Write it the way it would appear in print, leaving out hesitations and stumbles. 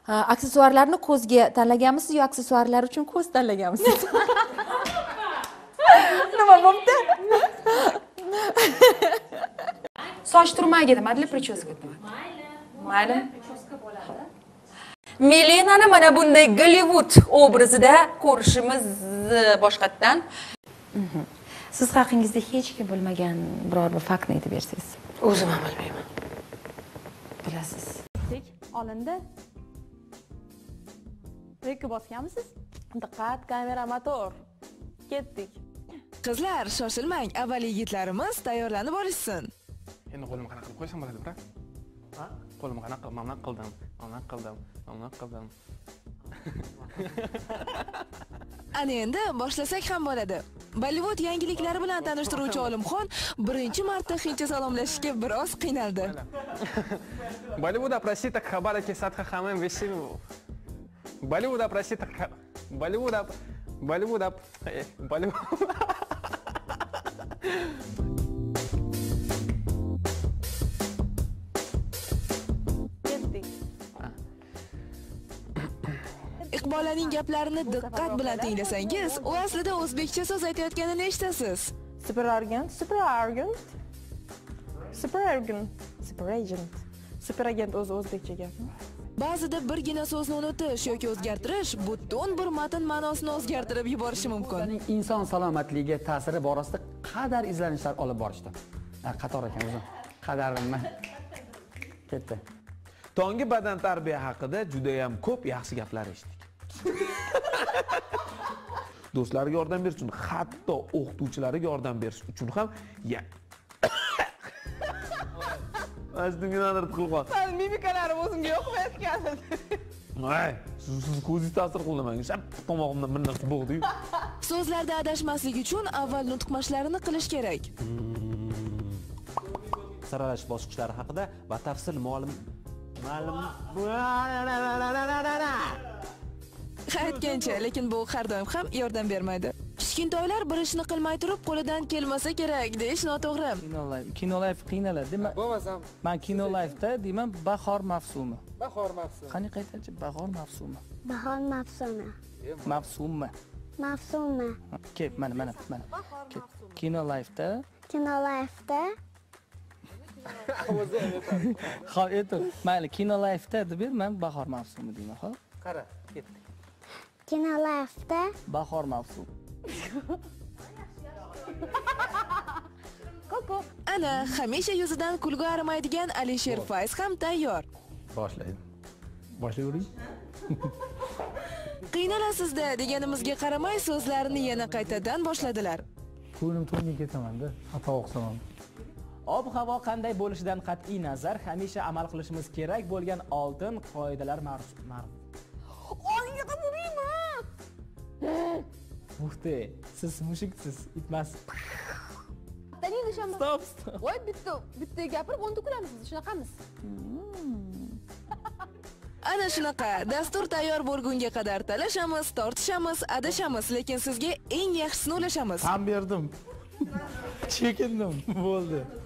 Aksessuarlarni ko'zga tanlaganmisiz yo aksessuarlar uchun ko'z tanlaganmisiz? Nima bo'pti? Soch turmagi nimadir, prichoska nima? Mayli. Melinani mana bunday Gollivud obrazida ko'rishimiz boshqatdan. Siz haqingizda hech kim bilmagan biror bir faktni aytib bersangiz. O'zim ham bilmayman. Bilasiz. Olindi. Rekka bosganmisiz? Diqqat, kamera, motor. Ketdik. Qizlar, shoshilmang, avval yigitlarimiz tayyorlanib olishsin. Endi qo'limni qanaqa qilib qo'ysam bo'ladi, brat? Ha? Qo'limni qanaqa qildim? Ana endi boshlasak ham bo'ladi. Bollivud yangiliklari bilan tanishtiruvchi Olimxon birinchi marta hindcha salomlashishga biroz qiynaldi. Bollivud опроси так хабара ke satha hamam вещи. Bollivud опроси так Bollivud Iqbolaning gaplarini diqqat bilan tinglasangiz, u aslida o'zbekcha so'z aytayotganini eshitasiz. Super agent o'zi o'zbekcha gapmi? Ba'zida birgina so'zni unutish yoki o'zgartirish butun bir matn ma'nosini o'zgartirib yuborishi mumkin. Inson salomatligiga ta'siri borasida qadar izlanishlar olib borishdi. Qator ekan o'zim. Qadarimman. Ketdi. Tongi badan tarbiya haqida juda ham ko'p yaxshi gaplar eshitdik. Do'stlarga yordam berish uchun, hatto o'qituvchilarga yordam berish uchun ham Asdinginalar qilgan. Sen mimikalarim o'zimga yoqmayotgandi. Voy, siz ko'zingiz ta'sir qilmang. Shap tomog'imdan bir narsa bo'g'di-yu. So'zlarda adashmaslik uchun avval nutq mashqlarini qilish kerak. Saralash bosqichlari haqida batafsil ma'lum aytgancha, lekin bu har doim ham yordam bermaydi. Kichkintoylar bir ishni qilmay turib qo'lidan kelmasa kerak deyish noto'g'ri. Kino life qiynaladi. Bo'lmasam, Men Kino life'da deyman bahor mavsumi. bahor mavsumi. Qani qaytachi bahor mavsumi. Bahor mavsumi. Mavsumi. Mavsumi. Kep, mana. Kino life'da. Kino life'da. Xo'p, ayting. Mayli, Kino life'da deb men bahor mavsumi deyman, xo'p? Qara, ketdik. Kino life'da. Bahor mavsumi. Koko. Ana, hamisha yuzidan kulgu arimaydigan Alisher Fayz ham tayyor. Boshlaydi. Boshlayvering. Qiynalasizda deganimizga qaramay so'zlarini yana qaytadan boshladilar. Ko'nglim to'yga ketaman-da, xato o'qisaman. ob-havo qanday bo'lishidan qat'iy nazar hamisha amal qilishimiz kerak bo'lgan oltin qoidalar ma'ruf. Oyga qilmayman. Muxti, siz mushiksiz, itmas. Stop. Voy, bitta gapirib, o'nta kulamiz, shunaqamiz. Ana shunaqa, dastur tayyor bo'lgunga qadar talashamiz, tortishamiz, adashamiz, lekin sizga eng yaxshisini ulashamiz. Ham berdim. Chekindim, bo'ldi.